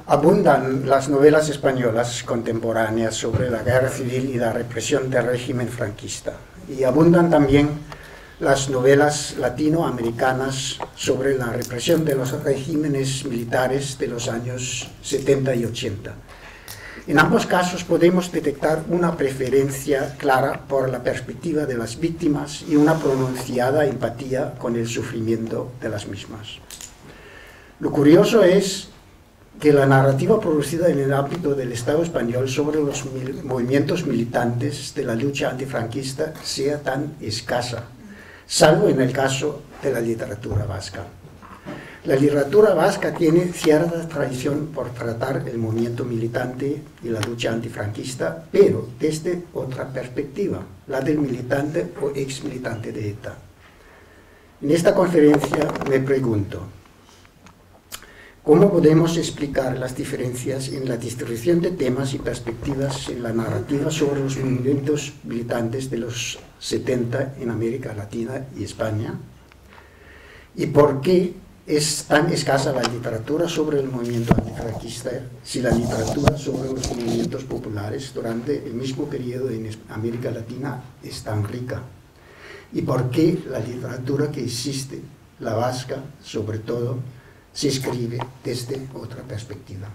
Abundan las novelas españolas contemporáneas sobre la guerra civil y la represión del régimen franquista. Y abundan también las novelas latinoamericanas sobre la represión de los regímenes militares de los años 70 y 80. En ambos casos podemos detectar una preferencia clara por la perspectiva de las víctimas y una pronunciada empatía con el sufrimiento de las mismas. Lo curioso es que la narrativa producida en el ámbito del Estado español sobre los movimientos militantes de la lucha antifranquista sea tan escasa, salvo en el caso de la literatura vasca. La literatura vasca tiene cierta tradición por tratar el movimiento militante y la lucha antifranquista, pero desde otra perspectiva, la del militante o exmilitante de ETA. En esta conferencia me pregunto, ¿cómo podemos explicar las diferencias en la distribución de temas y perspectivas en la narrativa sobre los movimientos militantes de los 70 en América Latina y España? ¿Y por qué es tan escasa la literatura sobre el movimiento antifranquista si la literatura sobre los movimientos populares durante el mismo periodo en América Latina es tan rica? ¿Y por qué la literatura que existe, la vasca sobre todo, se escribe desde otra perspectiva?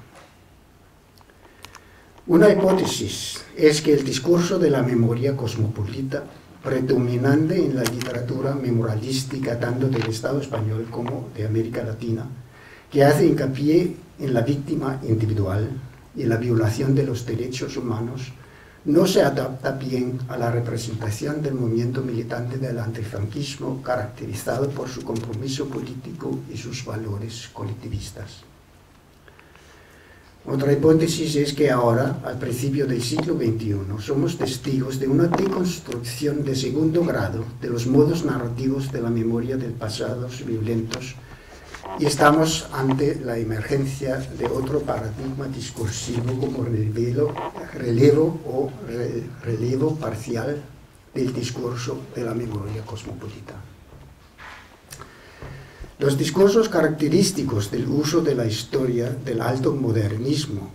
Una hipótesis es que el discurso de la memoria cosmopolita, predominante en la literatura memorialística tanto del Estado español como de América Latina, que hace hincapié en la víctima individual y la violación de los derechos humanos, no se adapta bien a la representación del movimiento militante del antifranquismo, caracterizado por su compromiso político y sus valores colectivistas. Otra hipótesis es que ahora, al principio del siglo XXI, somos testigos de una deconstrucción de segundo grado de los modos narrativos de la memoria del pasado violentos y estamos ante la emergencia de otro paradigma discursivo como relevo parcial del discurso de la memoria cosmopolita. Los discursos característicos del uso de la historia del alto modernismo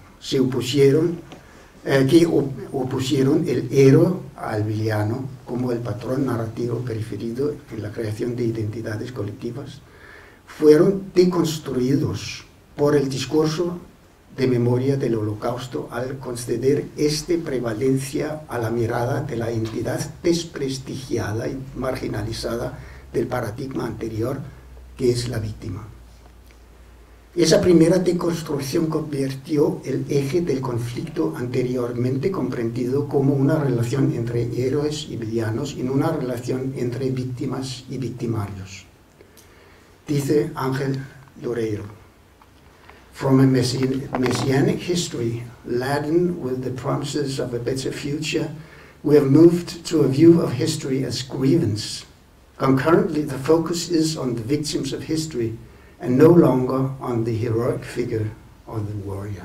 opusieron el héroe al villano como el patrón narrativo preferido en la creación de identidades colectivas, fueron deconstruidos por el discurso de memoria del Holocausto al conceder prevalencia a la mirada de la entidad desprestigiada y marginalizada del paradigma anterior, que es la víctima. Esa primera deconstrucción convirtió el eje del conflicto anteriormente comprendido como una relación entre héroes y villanos en una relación entre víctimas y victimarios. Dice Ángel Loureiro, "From a messianic history laden with the promises of a better future, we have moved to a view of history as grievance. Concurrently, the focus is on the victims of history and no longer on the heroic figure of the warrior."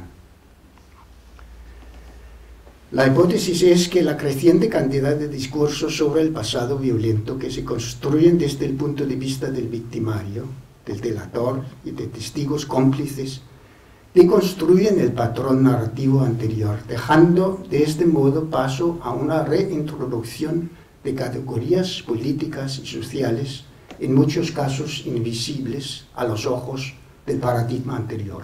La hipótesis es que la creciente cantidad de discursos sobre el pasado violento que se construyen desde el punto de vista del victimario, del delator y de testigos cómplices, deconstruyen el patrón narrativo anterior, dejando de este modo paso a una reintroducción de categorías políticas y sociales, en muchos casos invisibles a los ojos del paradigma anterior.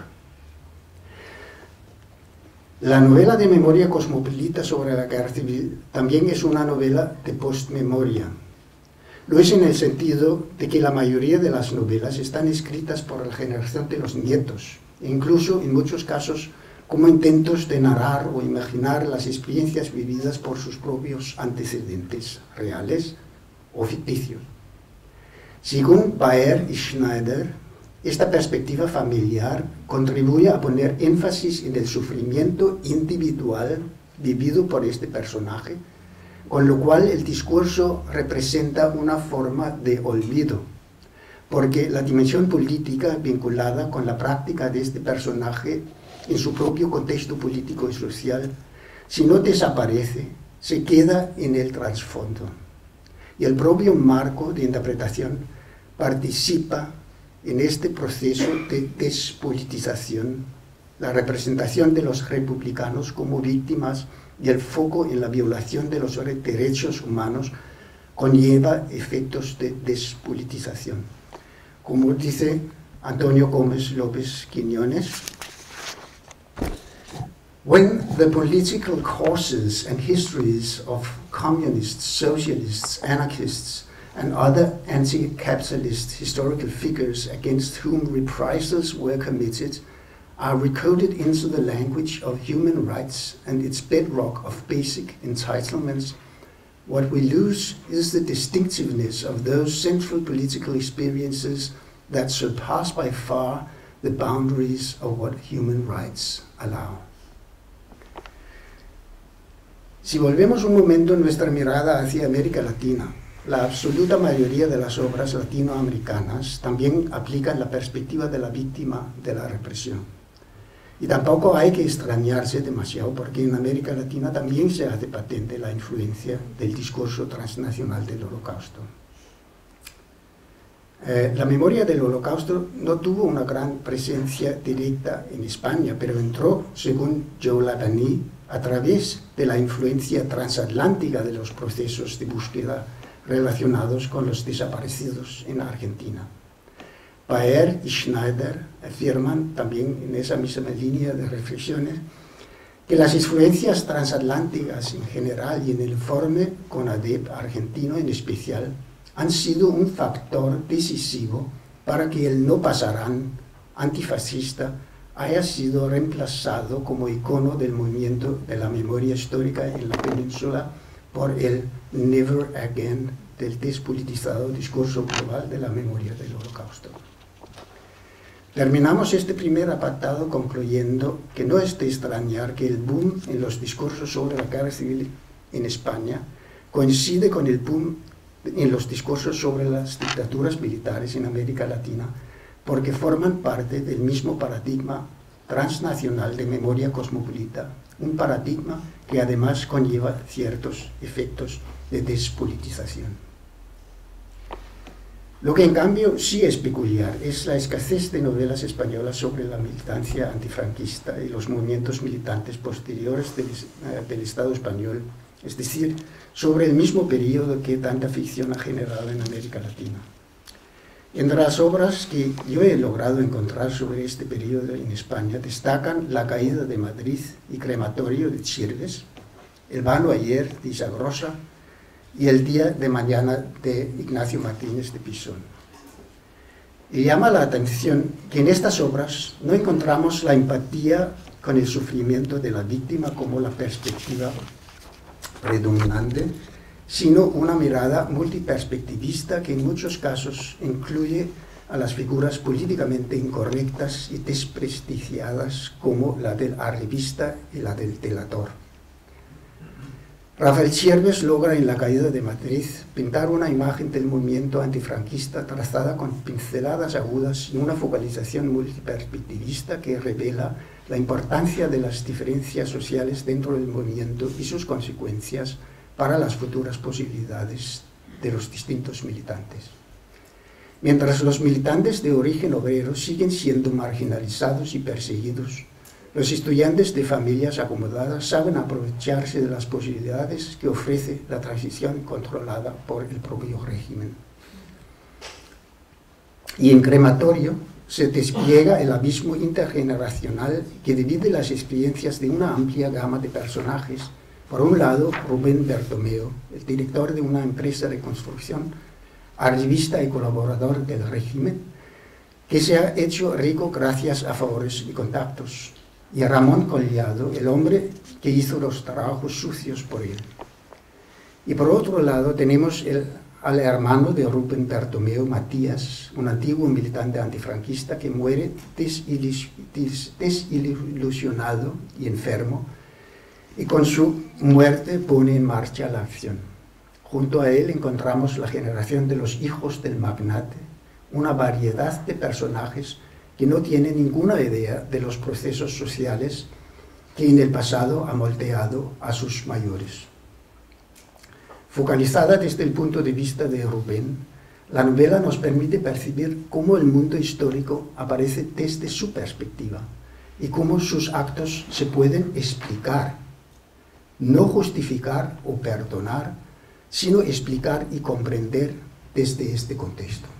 La novela de memoria cosmopolita sobre la guerra civil también es una novela de postmemoria. Lo es en el sentido de que la mayoría de las novelas están escritas por la generación de los nietos, e incluso en muchos casos como intentos de narrar o imaginar las experiencias vividas por sus propios antecedentes, reales o ficticios. Según Baer y Schneider, esta perspectiva familiar contribuye a poner énfasis en el sufrimiento individual vivido por este personaje, con lo cual el discurso representa una forma de olvido, porque la dimensión política vinculada con la práctica de este personaje en su propio contexto político y social, si no desaparece, se queda en el trasfondo. Y el propio marco de interpretación participa en este proceso de despolitización la representación de los republicanos como víctimas y el foco en la violación de los derechos humanos conlleva efectos de despolitización. Como dice Antonio Gómez López Quiñones, when the political causes and histories of communists, socialists, anarchists, and other anti-capitalist historical figures against whom reprisals were committed are recoded into the language of human rights and its bedrock of basic entitlements, what we lose is the distinctiveness of those central political experiences that surpass by far the boundaries of what human rights allow. Si volvemos un momento nuestra mirada hacia América Latina, la absoluta mayoría de las obras latinoamericanas también aplican la perspectiva de la víctima de la represión. Y tampoco hay que extrañarse demasiado porque en América Latina también se hace patente la influencia del discurso transnacional del Holocausto. La memoria del Holocausto no tuvo una gran presencia directa en España, pero entró, según Joe Lavany, a través de la influencia transatlántica de los procesos de búsqueda relacionados con los desaparecidos en Argentina. Baer y Schneider afirman también en esa misma línea de reflexiones que las influencias transatlánticas en general y en el informe CONADEP argentino en especial han sido un factor decisivo para que el no pasarán antifascista haya sido reemplazado como icono del movimiento de la memoria histórica en la península por el Never Again del despolitizado discurso global de la memoria del Holocausto. Terminamos este primer apartado concluyendo que no es de extrañar que el boom en los discursos sobre la guerra civil en España coincide con el boom en los discursos sobre las dictaduras militares en América Latina, porque forman parte del mismo paradigma transnacional de memoria cosmopolita, un paradigma que además conlleva ciertos efectos de despolitización. Lo que en cambio sí es peculiar es la escasez de novelas españolas sobre la militancia antifranquista y los movimientos militantes posteriores del Estado español, es decir, sobre el mismo periodo que tanta ficción ha generado en América Latina. Entre las obras que yo he logrado encontrar sobre este periodo en España destacan La caída de Madrid y Crematorio de Chirves, El vano ayer de Isagrosa y El día de mañana de Ignacio Martínez de Pisón. Y llama la atención que en estas obras no encontramos la empatía con el sufrimiento de la víctima como la perspectiva predominante, sino una mirada multiperspectivista que en muchos casos incluye a las figuras políticamente incorrectas y desprestigiadas como la del arribista y la del delator. Rafael Chirves logra en La caída de Madrid pintar una imagen del movimiento antifranquista trazada con pinceladas agudas y una focalización multiperspectivista que revela la importancia de las diferencias sociales dentro del movimiento y sus consecuencias para las futuras posibilidades de los distintos militantes. Mientras los militantes de origen obrero siguen siendo marginalizados y perseguidos, los estudiantes de familias acomodadas saben aprovecharse de las posibilidades que ofrece la transición controlada por el propio régimen. Y en Crematorio se despliega el abismo intergeneracional que divide las experiencias de una amplia gama de personajes. Por un lado, Rubén Bertomeu, el director de una empresa de construcción, arribista y colaborador del régimen, que se ha hecho rico gracias a favores y contactos, y a Ramón Collado, el hombre que hizo los trabajos sucios por él. Y por otro lado tenemos al hermano de Rubén Bertomeu, Matías, un antiguo militante antifranquista que muere desilusionado y enfermo, y con su muerte pone en marcha la acción. Junto a él encontramos la generación de los hijos del magnate, una variedad de personajes que no tienen ninguna idea de los procesos sociales que en el pasado ha moldeado a sus mayores. Focalizada desde el punto de vista de Rubén, la novela nos permite percibir cómo el mundo histórico aparece desde su perspectiva y cómo sus actos se pueden explicar, no justificar o perdonar, sino explicar y comprender desde este contexto.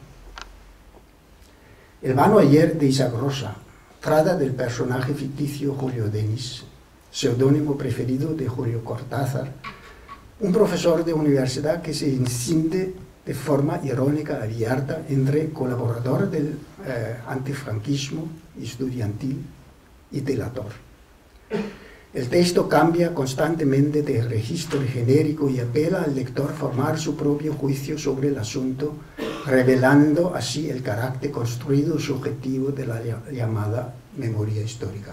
El vano ayer de Isaac Rosa trata del personaje ficticio Julio Denis, seudónimo preferido de Julio Cortázar, un profesor de universidad que se incide de forma irónica abierta entre colaborador del antifranquismo estudiantil y delator. El texto cambia constantemente de registro genérico y apela al lector a formar su propio juicio sobre el asunto, revelando así el carácter construido subjetivo de la llamada memoria histórica.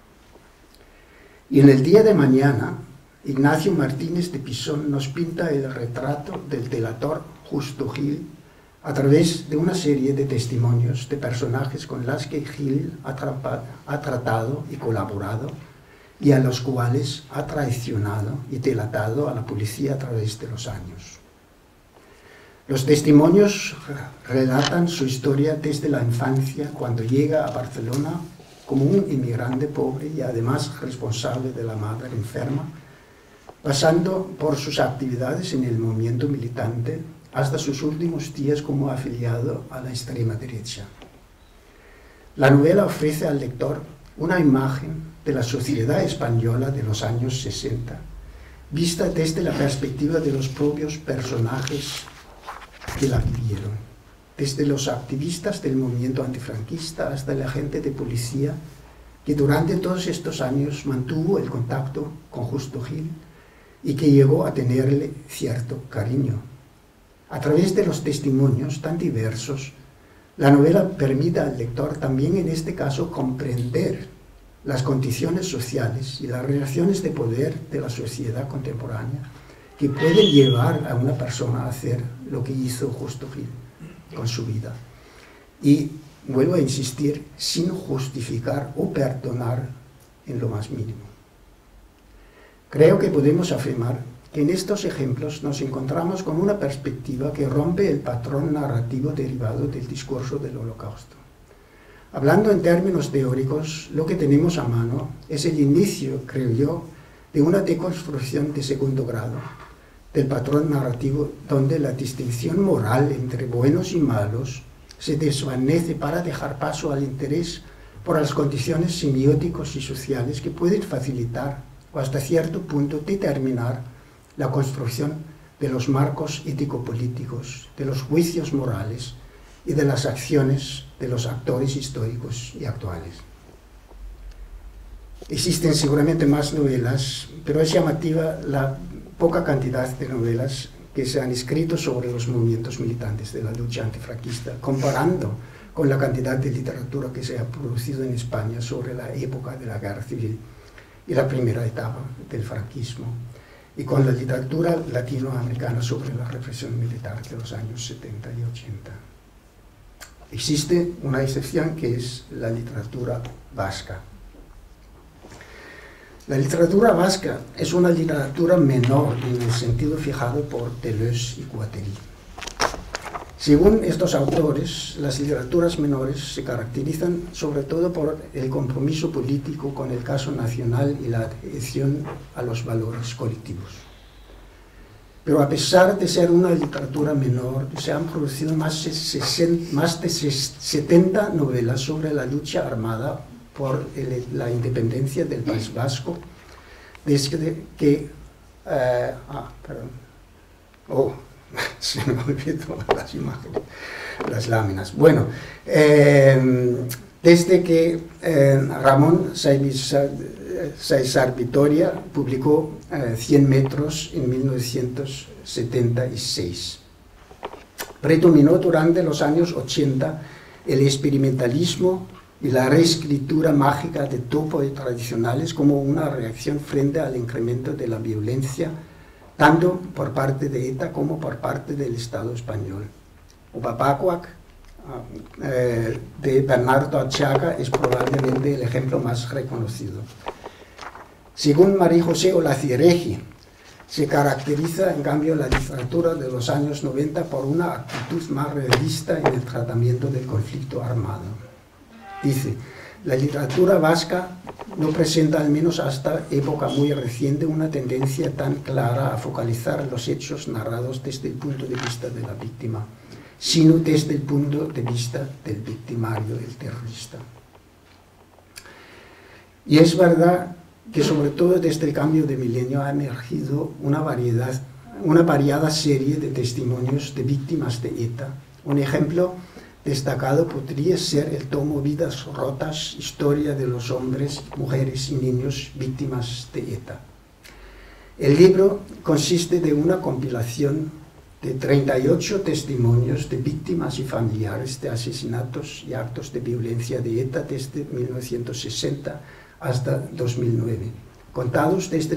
Y en el día de mañana, Ignacio Martínez de Pisón nos pinta el retrato del delator Justo Gil a través de una serie de testimonios de personajes con los que Gil ha tratado y colaborado y a los cuales ha traicionado y delatado a la policía a través de los años. Los testimonios relatan su historia desde la infancia, cuando llega a Barcelona como un inmigrante pobre y además responsable de la madre enferma, pasando por sus actividades en el movimiento militante hasta sus últimos días como afiliado a la extrema derecha. La novela ofrece al lector una imagen de la sociedad española de los años 60, vista desde la perspectiva de los propios personajes que la vivieron, desde los activistas del movimiento antifranquista hasta el agente de policía que durante todos estos años mantuvo el contacto con Justo Gil y que llegó a tenerle cierto cariño. A través de los testimonios tan diversos, la novela permite al lector también en este caso comprender las condiciones sociales y las relaciones de poder de la sociedad contemporánea que pueden llevar a una persona a hacer lo que hizo Justo Gil con su vida. Y vuelvo a insistir, sin justificar o perdonar en lo más mínimo. Creo que podemos afirmar que en estos ejemplos nos encontramos con una perspectiva que rompe el patrón narrativo derivado del discurso del Holocausto. Hablando en términos teóricos, lo que tenemos a mano es el inicio, creo yo, de una deconstrucción de segundo grado del patrón narrativo, donde la distinción moral entre buenos y malos se desvanece para dejar paso al interés por las condiciones semióticas y sociales que pueden facilitar o hasta cierto punto determinar la construcción de los marcos ético-políticos, de los juicios morales y de las acciones de los actores históricos y actuales. Existen seguramente más novelas, pero es llamativa la poca cantidad de novelas que se han escrito sobre los movimientos militantes de la lucha antifranquista, comparando con la cantidad de literatura que se ha producido en España sobre la época de la guerra civil y la primera etapa del franquismo, y con la literatura latinoamericana sobre la represión militar de los años 70 y 80. Existe una excepción que es la literatura vasca. La literatura vasca es una literatura menor en el sentido fijado por Deleuze y Guattari. Según estos autores, las literaturas menores se caracterizan sobre todo por el compromiso político con el caso nacional y la adhesión a los valores colectivos. Pero a pesar de ser una literatura menor, se han producido más de 70 novelas sobre la lucha armada por la independencia del País Vasco, desde que... se me olvidó las imágenes, las láminas. Bueno, desde que Ramón Sáizar Vitoria publicó 100 metros en 1976. Predominó durante los años 80 el experimentalismo y la reescritura mágica de topos tradicionales como una reacción frente al incremento de la violencia, tanto por parte de ETA como por parte del Estado español. Opapacuac, de Bernardo Atxaga, es probablemente el ejemplo más reconocido. Según María José Olazieregi, se caracteriza en cambio la literatura de los años 90 por una actitud más realista en el tratamiento del conflicto armado. Dice, La literatura vasca no presenta, al menos hasta época muy reciente, una tendencia tan clara a focalizar los hechos narrados desde el punto de vista de la víctima, sino desde el punto de vista del victimario, el terrorista. Y es verdad que sobre todo desde el cambio de milenio ha emergido una variada serie de testimonios de víctimas de ETA. Un ejemplo destacado podría ser el tomo Vidas rotas, historia de los hombres, mujeres y niños víctimas de ETA. El libro consiste de una compilación de 38 testimonios de víctimas y familiares de asesinatos y actos de violencia de ETA desde 1960 hasta 2009, contados desde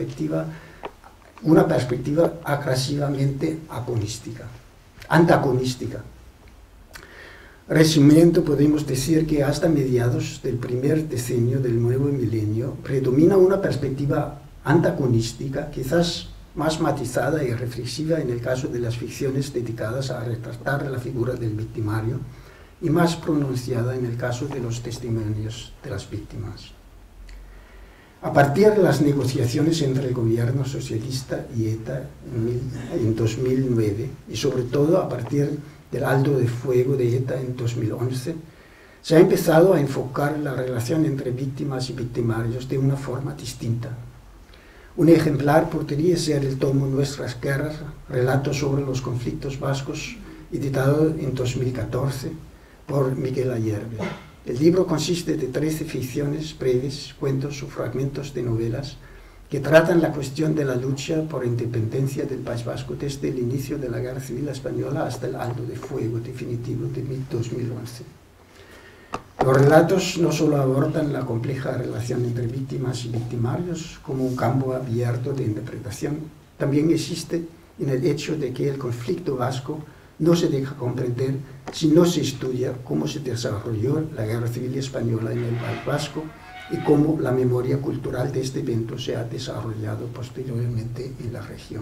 una perspectiva agresivamente antagonística. Resumiendo, podemos decir que hasta mediados del primer decenio del nuevo milenio predomina una perspectiva antagonística, quizás más matizada y reflexiva en el caso de las ficciones dedicadas a retratar la figura del victimario y más pronunciada en el caso de los testimonios de las víctimas. A partir de las negociaciones entre el gobierno socialista y ETA en 2009, y sobre todo a partir del alto de fuego de ETA en 2011, se ha empezado a enfocar la relación entre víctimas y victimarios de una forma distinta. Un ejemplar podría ser el tomo Nuestras guerras, relatos sobre los conflictos vascos, editado en 2014 por Miquel Ayerbe. El libro consiste de 13 ficciones breves, cuentos o fragmentos de novelas que tratan la cuestión de la lucha por independencia del País Vasco desde el inicio de la Guerra Civil Española hasta el alto de fuego definitivo de 2011. Los relatos no solo abordan la compleja relación entre víctimas y victimarios como un campo abierto de interpretación, también existe en el hecho de que el conflicto vasco no se deja comprender si no se estudia cómo se desarrolló la Guerra Civil Española en el País Vasco y cómo la memoria cultural de este evento se ha desarrollado posteriormente en la región.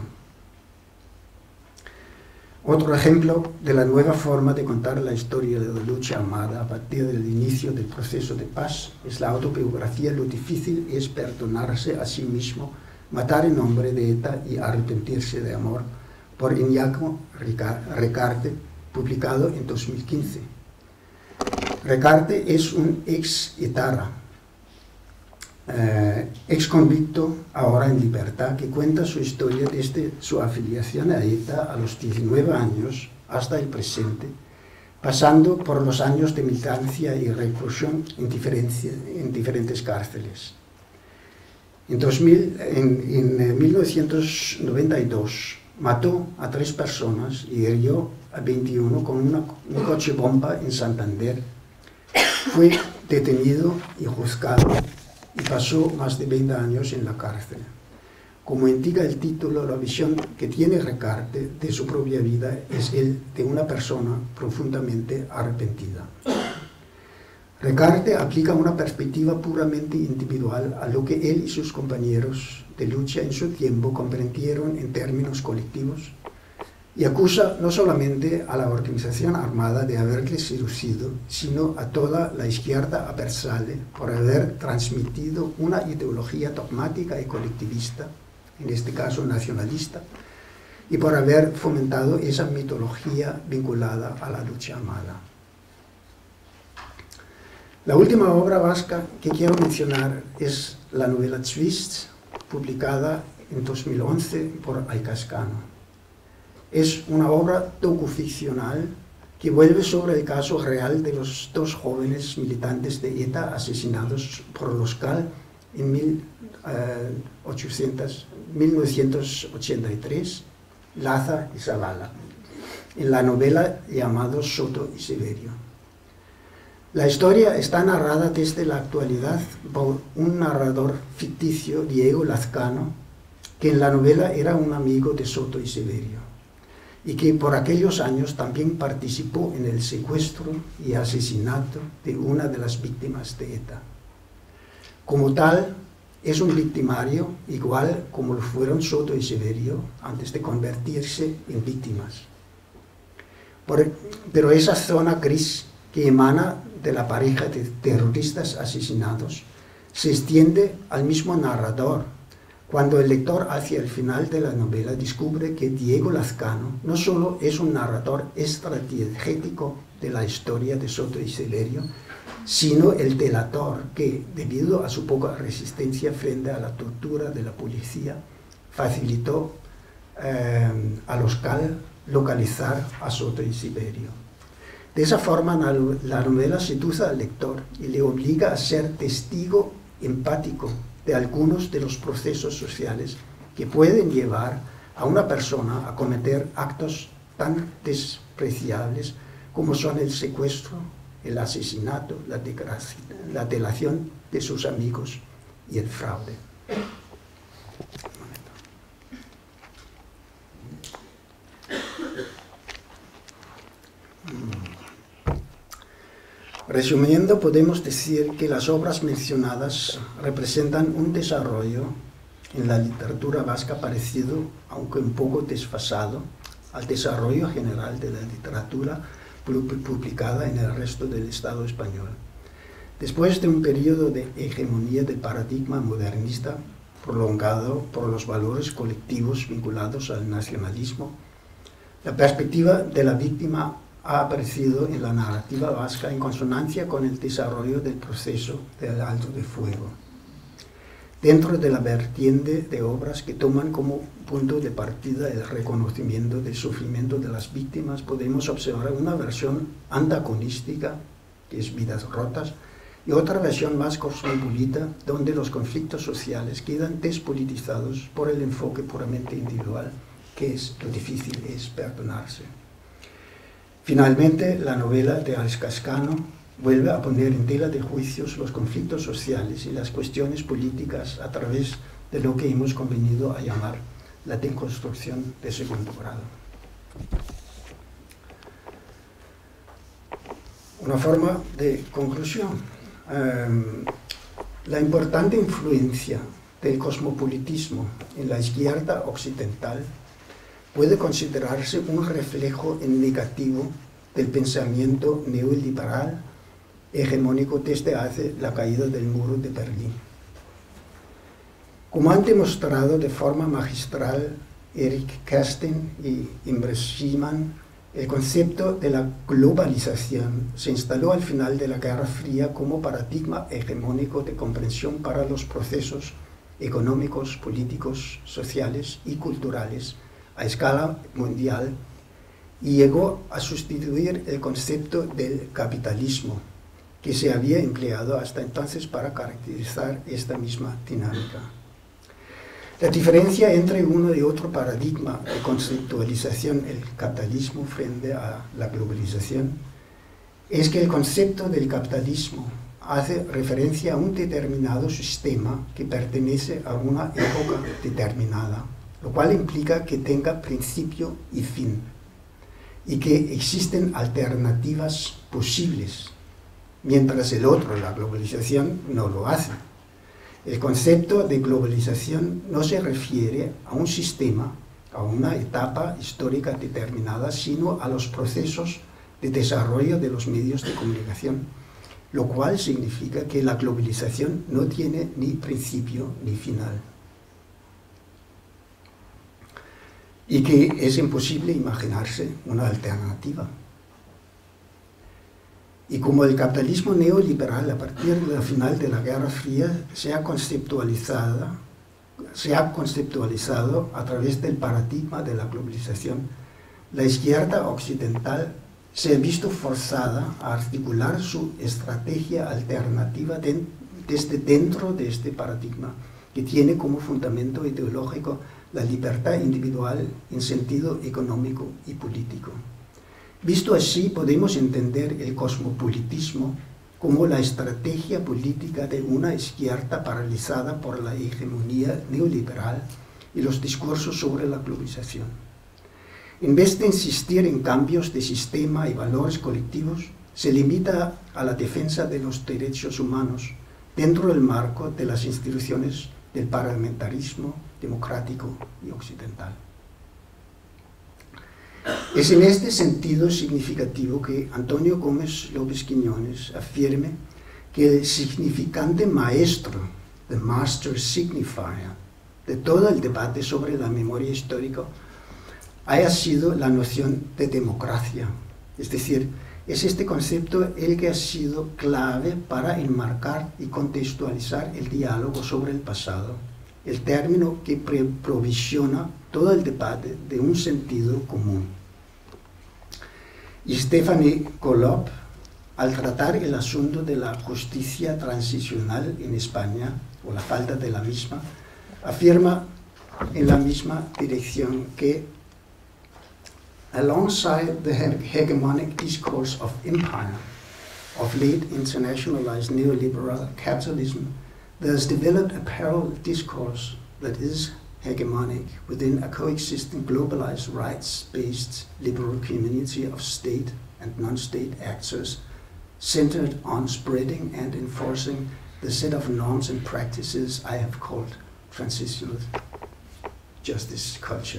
Otro ejemplo de la nueva forma de contar la historia de la lucha armada a partir del inicio del proceso de paz es la autobiografía Lo difícil es perdonarse a sí mismo, matar en nombre de ETA y arrepentirse de amor, por Iñaco Recarte, publicado en 2015. Recarte es un ex-etarra, ex-convicto, ahora en libertad, que cuenta su historia desde su afiliación a ETA a los 19 años hasta el presente, pasando por los años de militancia y reclusión en diferentes cárceles. En 1992 mató a 3 personas y hirió a 21 con un coche bomba en Santander. Fue detenido y juzgado y pasó más de 20 años en la cárcel. Como indica el título, la visión que tiene Recarte de su propia vida es el de una persona profundamente arrepentida. Recarte aplica una perspectiva puramente individual a lo que él y sus compañeros de lucha en su tiempo comprendieron en términos colectivos y acusa no solamente a la organización armada de haberle seducido, sino a toda la izquierda adversaria por haber transmitido una ideología dogmática y colectivista, en este caso nacionalista, y por haber fomentado esa mitología vinculada a la lucha armada. La última obra vasca que quiero mencionar es la novela Twist, publicada en 2011 por Aicascano. Es una obra docuficcional que vuelve sobre el caso real de los 2 jóvenes militantes de ETA asesinados por los CAL en 1983, Laza y Zavala, en la novela llamada Soto y Severio. La historia está narrada desde la actualidad por un narrador ficticio, Diego Lazcano, que en la novela era un amigo de Soto y Severio, y que por aquellos años también participó en el secuestro y asesinato de una de las víctimas de ETA. Como tal, es un victimario igual como lo fueron Soto y Severio antes de convertirse en víctimas. Pero esa zona gris que emana de la pareja de terroristas asesinados se extiende al mismo narrador, cuando el lector hacia el final de la novela descubre que Diego Lazcano no solo es un narrador estrategético de la historia de Soto y Celerio, sino el delator que, debido a su poca resistencia frente a la tortura de la policía, facilitó a los CAL localizar a Soto y Celerio. De esa forma, la novela seduce al lector y le obliga a ser testigo empático de algunos de los procesos sociales que pueden llevar a una persona a cometer actos tan despreciables como son el secuestro, el asesinato, la delación de sus amigos y el fraude. Resumiendo, podemos decir que las obras mencionadas representan un desarrollo en la literatura vasca parecido, aunque un poco desfasado, al desarrollo general de la literatura publicada en el resto del Estado español. Después de un periodo de hegemonía del paradigma modernista prolongado por los valores colectivos vinculados al nacionalismo, la perspectiva de la víctima ha aparecido en la narrativa vasca en consonancia con el desarrollo del proceso del alto de fuego. Dentro de la vertiente de obras que toman como punto de partida el reconocimiento del sufrimiento de las víctimas, podemos observar una versión antagonística, que es Vidas rotas, y otra versión más cosmopolita, donde los conflictos sociales quedan despolitizados por el enfoque puramente individual, que es lo difícil es perdonarse. Finalmente, la novela de Lazcano vuelve a poner en tela de juicios los conflictos sociales y las cuestiones políticas a través de lo que hemos convenido a llamar la deconstrucción de segundo grado. Una forma de conclusión. La importante influencia del cosmopolitismo en la izquierda occidental puede considerarse un reflejo en negativo del pensamiento neoliberal hegemónico desde hace la caída del muro de Berlín. Como han demostrado de forma magistral Eric Kersten y Imre Schiemann, el concepto de la globalización se instaló al final de la Guerra Fría como paradigma hegemónico de comprensión para los procesos económicos, políticos, sociales y culturales a escala mundial, y llegó a sustituir el concepto del capitalismo que se había empleado hasta entonces para caracterizar esta misma dinámica. La diferencia entre uno y otro paradigma de conceptualización, el capitalismo frente a la globalización, es que el concepto del capitalismo hace referencia a un determinado sistema que pertenece a una época determinada, lo cual implica que tenga principio y fin, y que existen alternativas posibles, mientras el otro, la globalización, no lo hace. El concepto de globalización no se refiere a un sistema, a una etapa histórica determinada, sino a los procesos de desarrollo de los medios de comunicación, lo cual significa que la globalización no tiene ni principio ni final, y que es imposible imaginarse una alternativa. Y como el capitalismo neoliberal a partir del final de la Guerra Fría se ha conceptualizado a través del paradigma de la globalización, la izquierda occidental se ha visto forzada a articular su estrategia alternativa desde dentro de este paradigma, que tiene como fundamento ideológico la libertad individual en sentido económico y político. Visto así, podemos entender el cosmopolitismo como la estrategia política de una izquierda paralizada por la hegemonía neoliberal y los discursos sobre la globalización. En vez de insistir en cambios de sistema y valores colectivos, se limita a la defensa de los derechos humanos dentro del marco de las instituciones del parlamentarismo democrático y occidental. Es en este sentido significativo que Antonio Gómez López Quiñones afirme que el significante maestro, the master signifier, de todo el debate sobre la memoria histórica haya sido la noción de democracia. Es decir, es este concepto el que ha sido clave para enmarcar y contextualizar el diálogo sobre el pasado, el término que provisiona todo el debate de un sentido común. Y Stephanie Kolob, al tratar el asunto de la justicia transicional en España, o la falta de la misma, afirma en la misma dirección que alongside the hegemonic discourse of empire, of late internationalized neoliberal capitalism, there has developed a parallel discourse that is hegemonic within a coexisting globalized rights-based liberal community of state and non-state actors centered on spreading and enforcing the set of norms and practices I have called transitional justice culture.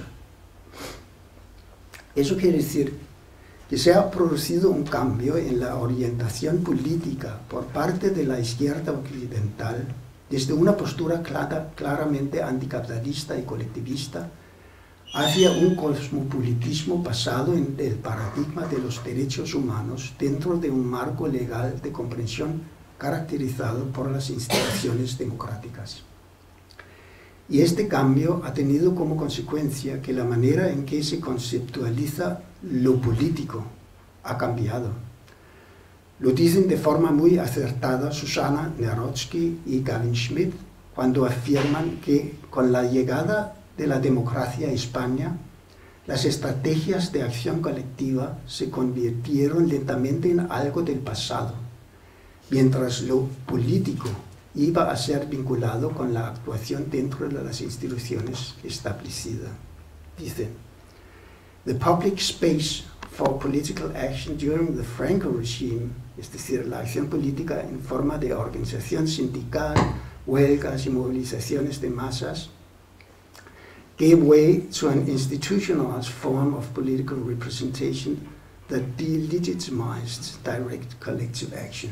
Eso quiere decir que se ha producido un cambio en la orientación política por parte de la izquierda occidental desde una postura claramente anticapitalista y colectivista hacia un cosmopolitismo basado en el paradigma de los derechos humanos dentro de un marco legal de comprensión caracterizado por las instituciones democráticas. Y este cambio ha tenido como consecuencia que la manera en que se conceptualiza lo político ha cambiado. Lo dicen de forma muy acertada Susana Nerotsky y Gavin Schmidt cuando afirman que con la llegada de la democracia a España, las estrategias de acción colectiva se convirtieron lentamente en algo del pasado, mientras lo político iba a ser vinculado con la actuación dentro de las instituciones establecidas. Dice, the public space for political action during the Franco regime, es decir, la acción política en forma de organización sindical, huelgas y movilizaciones de masas, gave way to an institutionalized form of political representation that delegitimized direct collective action.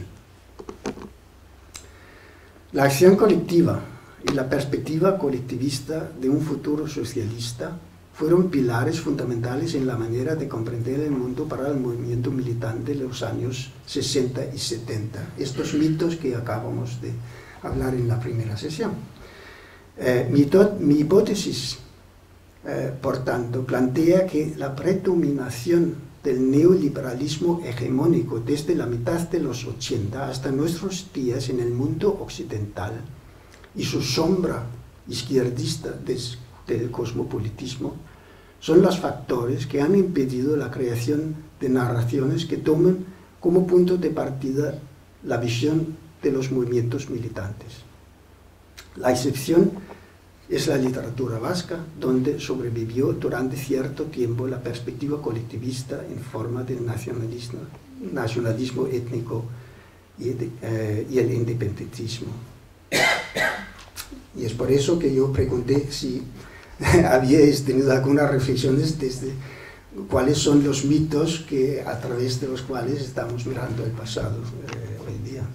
La acción colectiva y la perspectiva colectivista de un futuro socialista fueron pilares fundamentales en la manera de comprender el mundo para el movimiento militante de los años 60 y 70. Estos mitos que acabamos de hablar en la primera sesión. Mi hipótesis, por tanto, plantea que la predominación del neoliberalismo hegemónico desde la mitad de los 80 hasta nuestros días en el mundo occidental y su sombra izquierdista del cosmopolitismo son los factores que han impedido la creación de narraciones que tomen como punto de partida la visión de los movimientos militantes. La excepción es la literatura vasca, donde sobrevivió durante cierto tiempo la perspectiva colectivista en forma del nacionalismo étnico y el independentismo. Y es por eso que yo pregunté si habíais tenido algunas reflexiones desde cuáles son los mitos a través de los cuales estamos mirando el pasado hoy día.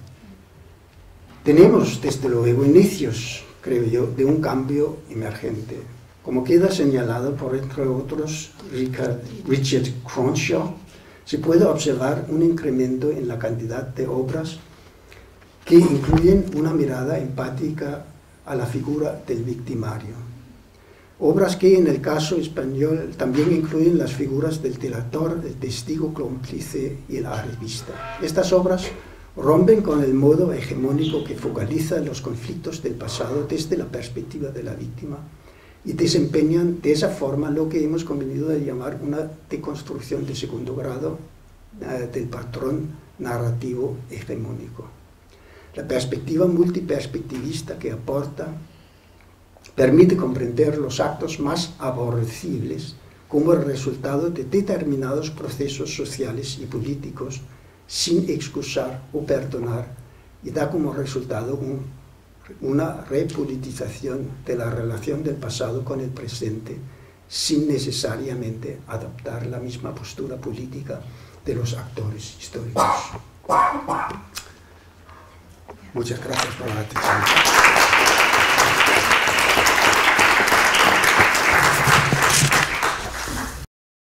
Tenemos, desde luego, inicios, creo yo, de un cambio emergente. Como queda señalado por, entre otros, Richard Cronshaw, se puede observar un incremento en la cantidad de obras que incluyen una mirada empática a la figura del victimario. Obras que, en el caso español, también incluyen las figuras del delator, el testigo cómplice y el arrevista. Estas obras rompen con el modo hegemónico que focaliza los conflictos del pasado desde la perspectiva de la víctima y desempeñan de esa forma lo que hemos convenido de llamar una deconstrucción de segundo grado del patrón narrativo hegemónico. La perspectiva multiperspectivista que aporta permite comprender los actos más aborrecibles como el resultado de determinados procesos sociales y políticos sin excusar o perdonar, y da como resultado una repolitización de la relación del pasado con el presente sin necesariamente adoptar la misma postura política de los actores históricos. Muchas gracias por la atención.